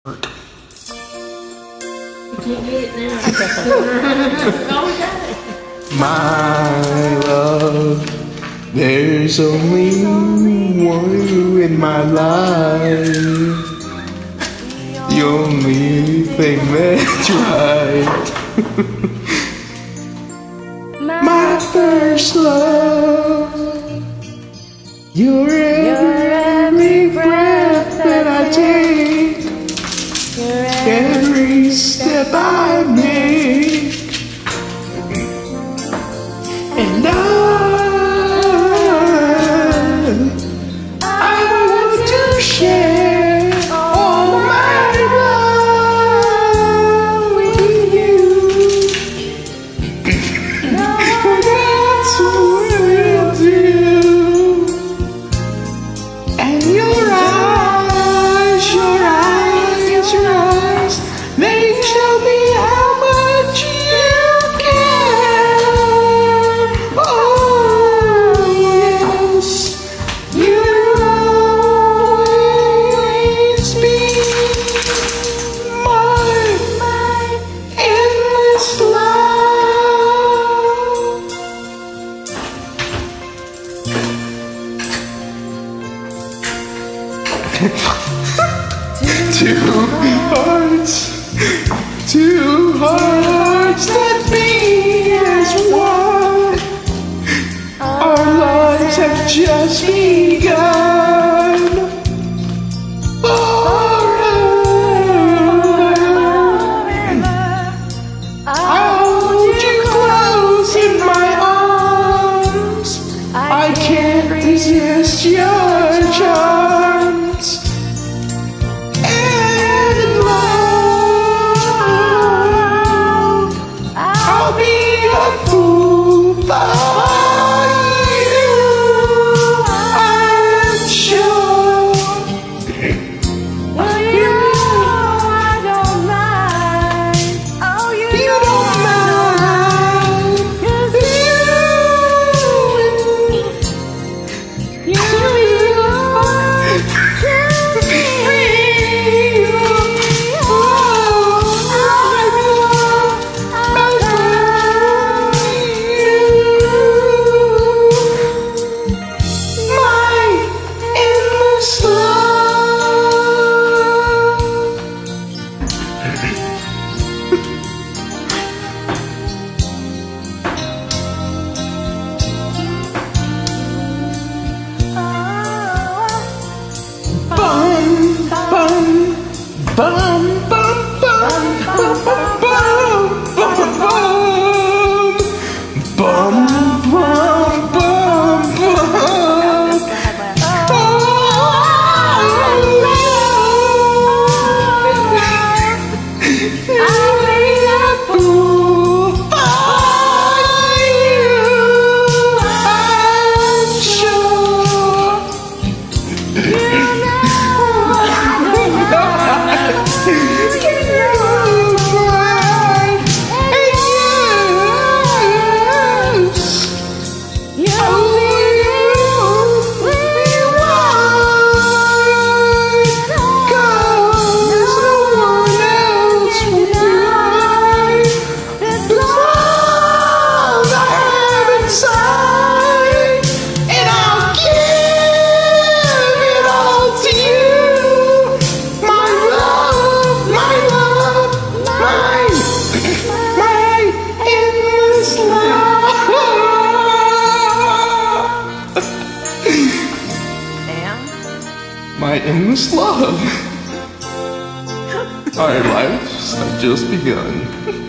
You can't get it now. Go with that. My love, there's only one you in my life. The only thing that's right. My first love. You're every breath that I take. Every step I make. And I want to share all my love with you. That's what we'll do. And your eyes, they show me how much you care. Oh, yes, you'll always be my endless Two hearts that beat as one. Our lives have just begun. Forever, I'll hold you close in my arms. I can't resist your charms. Bum, bum, bum, bum, bum, bum, bum, bum, bum, bum, bum, bum. My endless love. Our lives have just begun.